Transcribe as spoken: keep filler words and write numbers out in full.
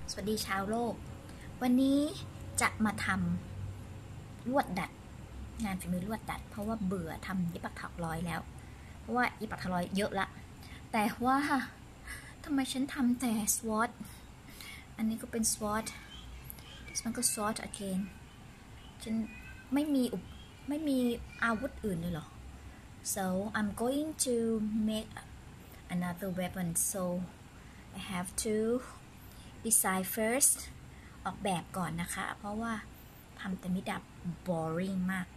สวัสดีชาวโลกวันนี้จะมาทำลวดดัดงานฝีมือลวดดัดเพราะว่าเบื่อทำยิบปักถักร้อยแล้วเพราะว่ายิบปักถักร้อยเยอะละแต่ว่าทำไมฉันทำแต่สวอตอันนี้ก็เป็นสวอตมันก็สวอต again ฉันไม่มีไม่มีอาวุธอื่นเลยเหรอ so I'm going to make another weapon so I have to design first ออกแบบก่อนนะคะเพราะว่าทำแต่ไม่ดับ boring มาก